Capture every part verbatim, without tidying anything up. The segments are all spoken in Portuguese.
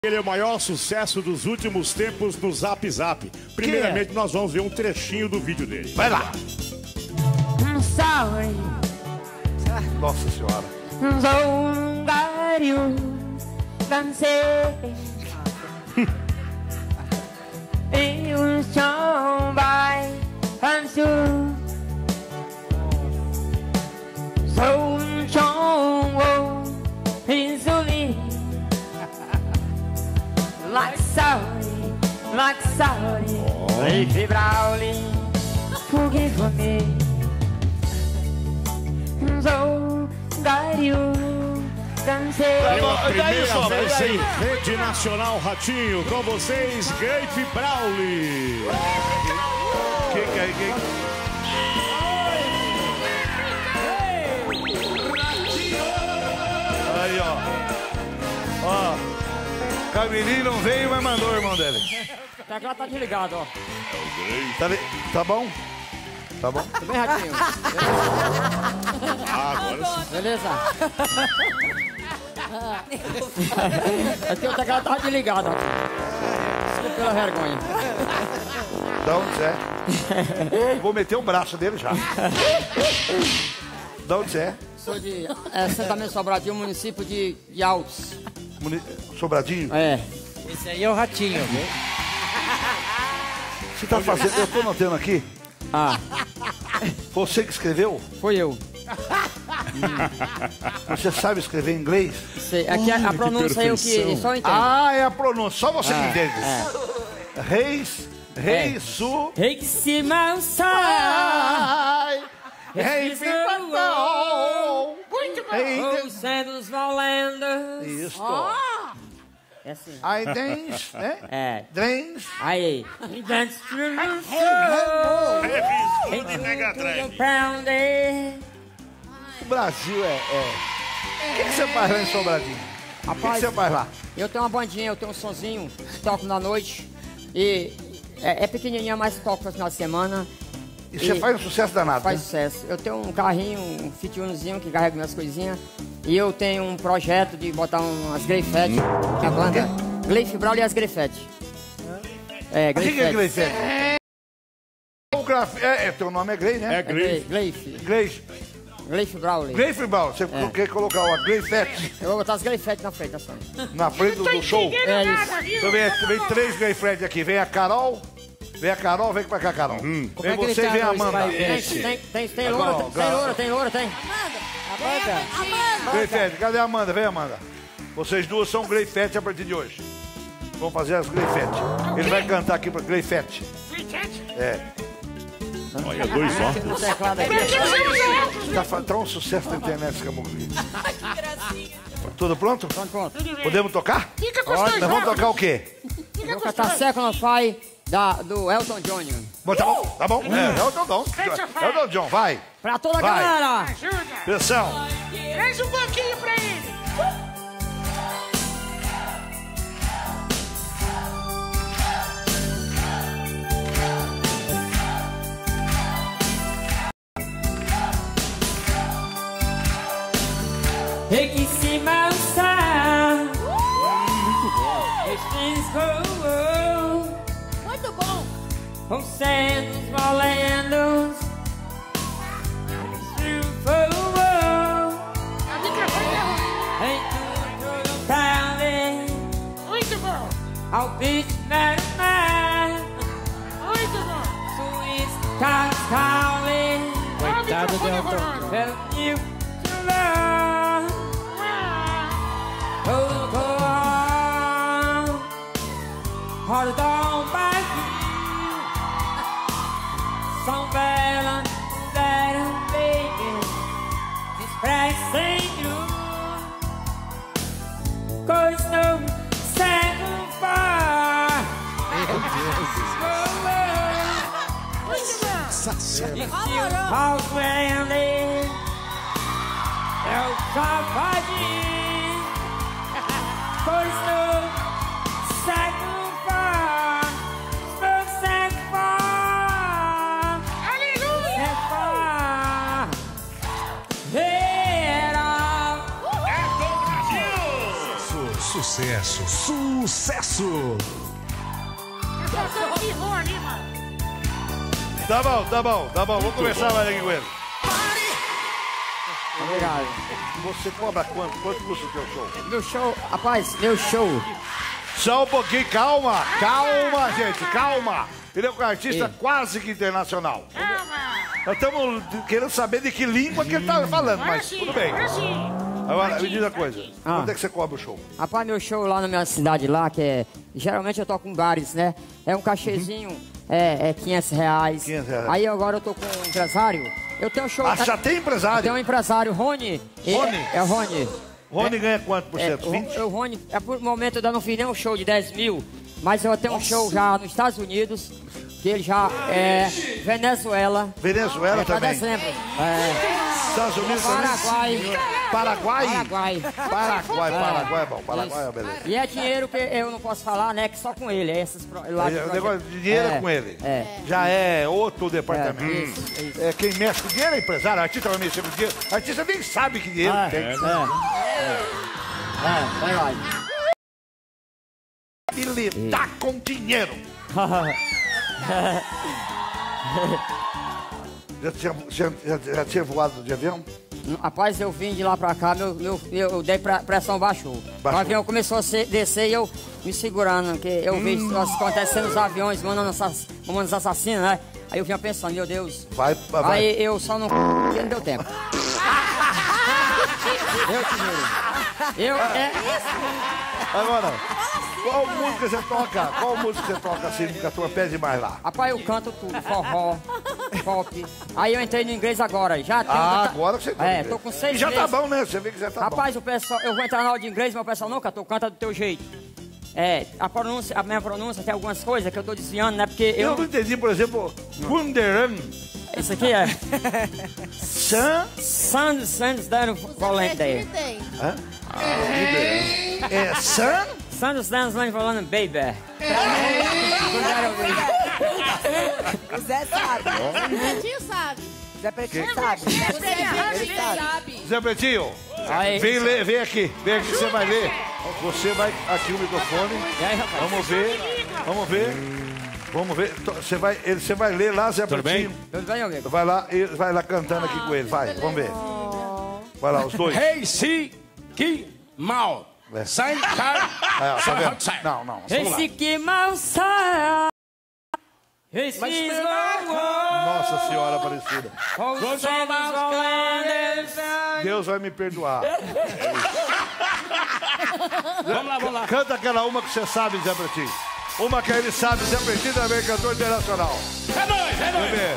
Ele é o maior sucesso dos últimos tempos no Zap Zap. Primeiramente, é? nós vamos ver um trechinho do vídeo dele. Vai lá. I'm sorry. Nossa Senhora. Don't got you. Don't say. It was shown by and soon. So strong, easily. Like sorry, like sorry. Leafy Brawley, forgive me. So got you. Pela primeira vez em rede nacional, Ratinho, com vocês, Leify Brawley. Quem que é? Quem? Aí, ó. Ó. Camilinho não veio, mas mandou o irmão dele. O teclado tá desligado, ó. Tá, tá bom? Tá bom? Tudo bem, Ratinho? Ah, agora sim. Beleza? Aqui o teclado tava desligado, ó. Desculpa pela vergonha. Da onde você é? Vou meter o braço dele já. Da onde você é? Sou de é, Assentamento Sobradinho, município de, de Altos. Muni... Sobradinho? É. Esse aí é o Ratinho, viu? Você tá fazendo... Eu tô notando aqui. Ah. Você que escreveu? Foi eu. Hum. Você sabe escrever em inglês? Sei. Aqui a, a pronúncia é o que só entendo. Ah, é a pronúncia. Só você que é, entende. É. Reis, rei, é. su... Rei que se sai. Rei, ficou. Muito bom. Os cedos valendo. Isso. Oh. É assim. Aí dance, né? É. Dance. Aí. Dance to O Brasil é... é... O que, que você faz lá em Sobradinho? O que, que você faz lá? Eu tenho uma bandinha, eu tenho um sonzinho, toco na noite. E é, é pequenininha, mas toco no final de semana. E você faz um sucesso danado, Faz né? sucesso. Eu tenho um carrinho, um Fit Unozinho que carrega minhas coisinhas. E eu tenho um projeto de botar umas Greifete, hum. que é a banda Leify Brawley e as Greifete. É, Greifete. O que é Greifete? O graf... é, é, teu nome é Grey, né? É Grey. Leify. Grey. Leify Brawley. Leify Brawley. Você é. quer colocar uma Greifete? Eu vou botar as Greifete na frente, assim. Na frente do, do show? É isso. Então vem, vem três Greifete aqui. Vem a Carol. Vem a Carol, vem pra cá, Carol. Hum. Vem é você e vem a Amanda. Tem, tem, tem, tem loura, tem, tem loura, tem loura, tem. Amanda. Amanda. Greifete, cadê a Amanda? Vem, Amanda. Vocês duas são Greifete a partir de hoje. Vamos fazer as Greifete. Ele vai cantar aqui pra Greifete. É. Olha, dois só. Tá, tá um sucesso na internet esse caboclo. Tudo pronto? Pronto. Podemos tocar? Fica com os dois. Nós vamos tocar o quê? Vou cantar Second Fire da, do Elton John. Bom, tá bom, tá bom. É, é o Elton John. É o Elton John, vai. Pra toda a vai. galera. Atenção. Traz um banquinho pra ele. Rei que se mansa. Muito bom. Muito bom. Os cedos valendo. Muito bom. Ao beat man man. Muito bom. Sweet cat calling. Coitado do Elton. Help you to love. Oh, go on. Hold on back. Some bella, better baby. Expressing you. Cause no second far. How friendly. Eu safadinho. Cause no second far. No second far. Aleluia. Second far. Head off. Sucesso. Sucesso, sucesso! Tá bom, tá bom, tá bom. Vamos começar mais aqui com ele. Obrigado. Você cobra quanto? Quanto custa o teu show? Meu show, rapaz, meu show. Só um pouquinho, calma, calma, gente, calma. Ele é um artista Ei. quase que internacional. Nós estamos querendo saber de que língua que ele tá falando, mas tudo bem. Agora, me diz uma coisa, Ah. quanto é que você cobra o show? Rapaz, meu show lá na minha cidade lá, que é... Geralmente eu toco em bares, né? É um cachezinho, é, é quinhentos reais. quinhentos reais. Aí agora eu tô com um empresário. Eu tenho um show... Ah, já tem empresário? Tem um empresário, Rony. Rony? É, é o Rony. Rony é, ganha quanto por é, cento? vinte? O, o Rony, é, por momento eu ainda não fiz nenhum show de dez mil, mas eu tenho um show já nos Estados Unidos, que ele já é Venezuela. Venezuela é, pra também? dezembro. É, Estados Unidos também? Paraguai. Paraguai? Paraguai. Paraguai, É. Paraguai é bom. Paraguai é Isso. beleza. E é dinheiro que eu não posso falar, né? Que só com ele. É essas pro- lá de É, o projeto. negócio de dinheiro é, É, com ele. É. Já é outro departamento. É, isso, isso. É, quem mexe com dinheiro é empresário. Artista vai mexer com dinheiro. Artista nem sabe que dinheiro É, tem. é, é, verdade. E lidar com dinheiro. Já tinha, já, já- já tinha voado de avião? Rapaz, eu vim de lá pra cá, meu, meu, eu dei pra, pressão baixou. Baixou. O avião começou a se- descer e eu me segurando, porque eu vi Hum. as acontecendo os aviões, mandando assass- mandando os assassinos, né? Aí eu vinha pensando, meu Deus. Vai, vai. Aí eu só não. Porque não deu tempo. Eu te juro. Eu. É, Agora, qual música você toca? Qual música você toca assim que a tua pede mais lá? rapaz, eu canto tudo, forró, pop. Aí eu entrei no inglês agora. Já tenho. Ah, já tá- agora que você tá É, no tô inglês. com seis E já meses. tá bom, né? Você vê que já tá Rapaz, o pessoal, eu vou entrar na aula de inglês, mas o pessoal nunca tu canta do teu jeito. É, a pronúncia, a minha pronúncia tem algumas coisas que eu tô desviando, né? Porque bom. Eu eu. não entendi, por exemplo, Wunderan. Isso aqui é. San... Sands, Sands dando volante aí. Hã? É San... Sands dando volante, baby. O Zé sabe. Pretinho sabe. Zé Pretinho sabe. Você é Ele sabe. Zé Pretinho, Aí. vem ler, vem aqui. Vem aqui que você vai ler. Você vai aqui o microfone. E aí, rapaz? Vamos ver. Vamos ver. Vamos ver. To- Você vai, ele, você vai ler lá, Zé Tudo Pretinho. Tudo bem, amigo? Vai lá, e- vai lá cantando aqui com ele. Vai, vamos ver. Vai lá, os dois. Hey, si, ki, mal. É. Sai, cara. É, tá Sai, vendo? sai. Não, não. Vamos lá. Esse que mal sai. Esse Nossa Senhora Aparecida. Deus vai me perdoar. Vamos lá, vamos lá. Canta aquela uma que você sabe, Zé Pretinho. Uma que ele sabe, Zé Pretinho também, cantor internacional. É nóis, é Vamos nóis. ver.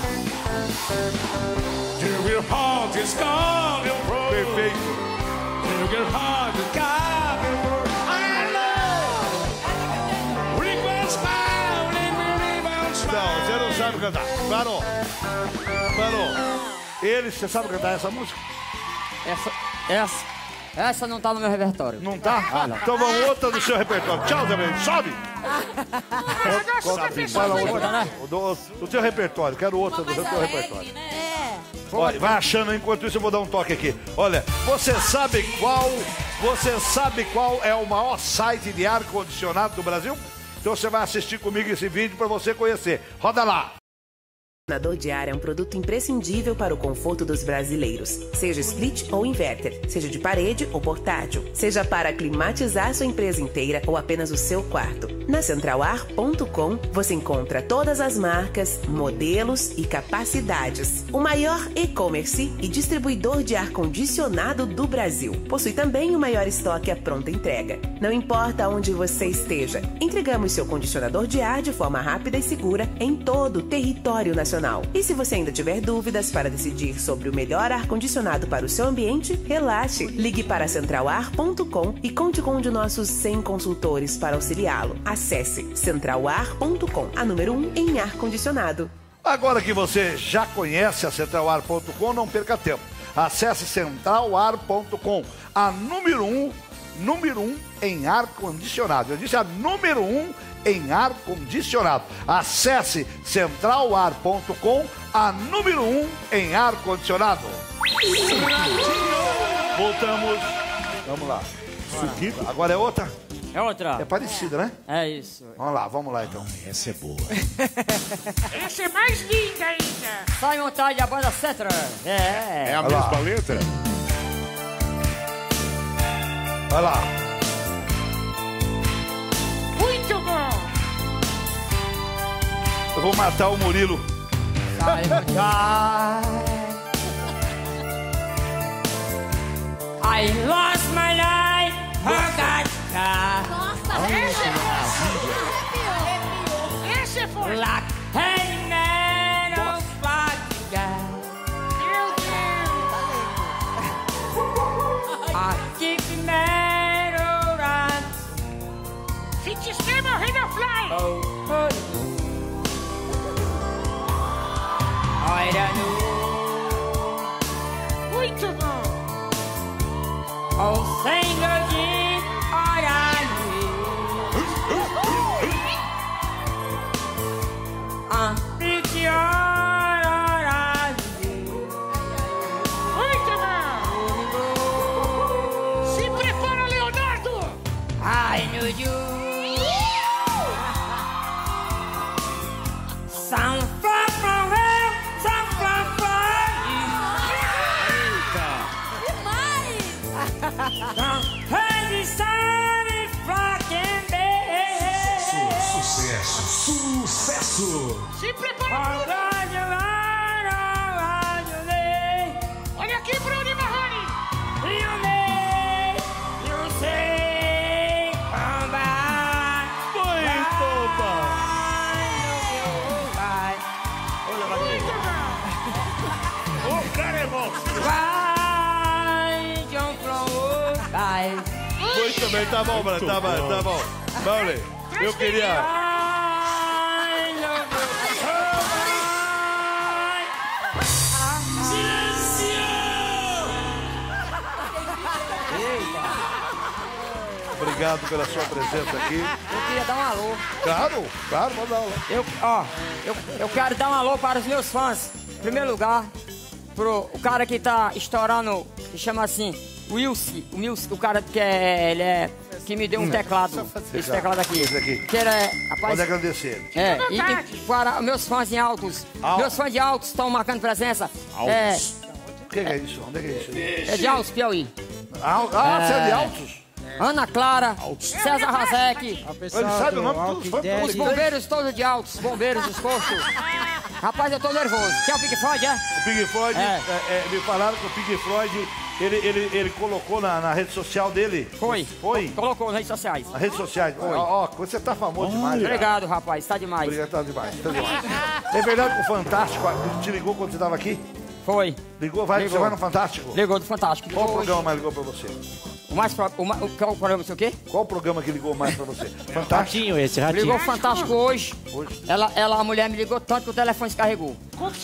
Do your heart is gone, your road. Perfeito. Do your heart is gone, your road. I know. Request found, request found. Não, você não sabe cantar. Parou. Parou. Ele, você sabe cantar essa música? Essa, essa, essa não tá no meu repertório. Não tá? Então vamos outra do seu repertório. Tchau, Zé Pretinho. Sobe. Fala outra. Do, do teu repertório. Quero outra do teu repertório. Olha, vai achando, enquanto isso eu vou dar um toque aqui. Olha, você sabe qual, você sabe qual é o maior site de ar-condicionado do Brasil? Então você vai assistir comigo esse vídeo para você conhecer. Roda lá. O condicionador de ar é um produto imprescindível para o conforto dos brasileiros. Seja split ou inverter, seja de parede ou portátil, seja para climatizar sua empresa inteira ou apenas o seu quarto. Na central ar ponto com você encontra todas as marcas, modelos e capacidades. O maior e-commerce e distribuidor de ar-condicionado do Brasil. Possui também o maior estoque à pronta entrega. Não importa onde você esteja, entregamos seu condicionador de ar de forma rápida e segura em todo o território nacional. E se você ainda tiver dúvidas para decidir sobre o melhor ar-condicionado para o seu ambiente, relaxe. Ligue para central ar ponto com e conte com um de nossos cem consultores para auxiliá-lo. Acesse central ar ponto com, a número um em ar-condicionado. Agora que você já conhece a central ar ponto com, não perca tempo. Acesse central ar ponto com, a número um, número um em ar-condicionado. Eu disse a número um em ar-condicionado. Acesse central ar ponto com, a número um em ar-condicionado. Voltamos. Vamos lá. Agora é outra? É outra. É parecida, né? É isso. Vamos lá, vamos lá então. Ah, essa é boa. Essa é mais linda ainda. Simon Tide, a banda Cetra. É. É a Vai mesma lá. letra? Vai lá. Muito bom. Eu vou matar o Murilo. Simon Tide. I lost my life, forgot God. Nossa, essa é boa. Essa é forte. Like any man of God. Meu Deus. I keep the man around. Se te esquema, Reina Fly. Oh, oh. I don't know. Muito bom. Oh, sing again, I I'm pretty alright. Muito bom. Se prepara, Leonardo. I knew you. Some far from home, some far from you. Some crazy sunny fucking day. Sucesso, sucesso. Se prepara. Olha aqui, Bruno e Marrone. You may, you say, come back. Muito bom. O cara é bom. Vai, John Flow, vai. Muito bem, tá bom, mano. Tá bom, tá bom. Vamos, eu queria. Obrigado pela sua presença aqui. Eu queria dar um alô. Claro, claro, vamos dar aula. Eu, ó, eu, eu quero dar um alô para os meus fãs. Em primeiro lugar, pro o cara que tá estourando, que chama assim, Wilson, o Wilson, o cara que é, ele é, que me deu um teclado, esse teclado aqui. Esse aqui. Que era, rapaz, Pode agradecer ele. é, e, e para meus fãs em Altos, Altos. meus fãs de Altos estão marcando presença. É, O que, que é isso? Onde é que é isso? é de Altos, Piauí. Ah, ah É. você é de Altos? Ana Clara, César Razek, Ele sabe o nome dos fãs. os bombeiros todos de Altos, bombeiros dos postos. Rapaz, eu tô nervoso. Quer o Pink Floyd, é? O Pink Floyd, É. é, é, me falaram que o Pink Floyd, ele, ele, ele colocou na, na rede social dele. Foi. Foi? Colocou nas redes sociais. Nas redes sociais. Ó, ó, você tá famoso demais. cara. Obrigado, rapaz. Tá demais. Obrigado, tá demais, tá demais. É verdade que o Fantástico ele te ligou quando você tava aqui? Foi. Ligou? Vai, Ligou. você vai no Fantástico? Ligou do Fantástico. Qual Ligou programa hoje. mais ligou pra você? O mais pro... o, ma- o, qual o programa, sei o quê? Qual o programa que ligou mais pra você? Fantástico? Ratinho esse, ratinho. Ligou o Fantástico hoje. Hoje. Ela, ela, a mulher me ligou tanto que o telefone se carregou.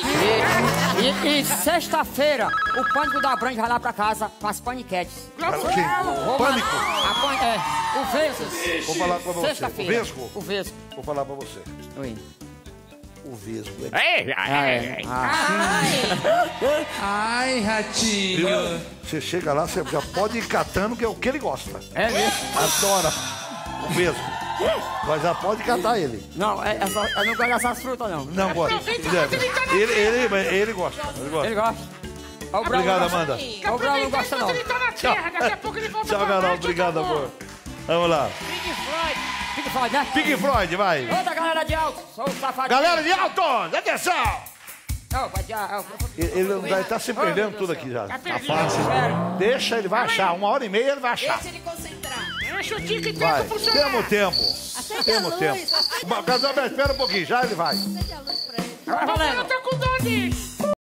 E, e, e sexta-feira, o Pânico da Brand vai lá pra casa com as paniquetes. Quem? Vou Pânico? lá- A pan... É, o Vesgo. Vou falar pra você. O Sexta-feira. Vesgo? O Vesgo. Vou falar pra você. Oi. O Vesgo é... É, ah, Ai, ratinho. Você chega lá, você já pode ir catando, que é o que ele gosta. é mesmo? Adora o Vesgo. Mas já pode catar ele. Não, é, é só, eu não gosto dessas frutas, não. Não gosta. Ele, ele, ele, ele gosta. Ele gosta. Ele gosta. Ó, o Brau Obrigado, não gosta. Amanda. Ó, o Brau não gosta, não. Ele tá na terra, daqui a pouco ele volta Tchau, pra Carol. Marte, Obrigado, acabou. amor. Vamos lá. Pink Floyd. Pink Floyd, né? Pink Floyd, vai. Outra galera de alto. Sou o safadinho. Galera de Altos, atenção! Não, vai de alto. Ele, ele não vai estar se perdendo tudo aqui já. Tá perdido. Sério. Deixa, ele vai achar. Uma hora e meia ele vai achar. Deixa ele concentrar. Deixa o tique e Vai. tenta funcionar. Temos tempo. Acende a Temos luz. tempo. Acende Bom, Casalberto, espera um pouquinho. Já ele vai. acende a luz pra ele. Vai Eu valendo. tô com dor nisso.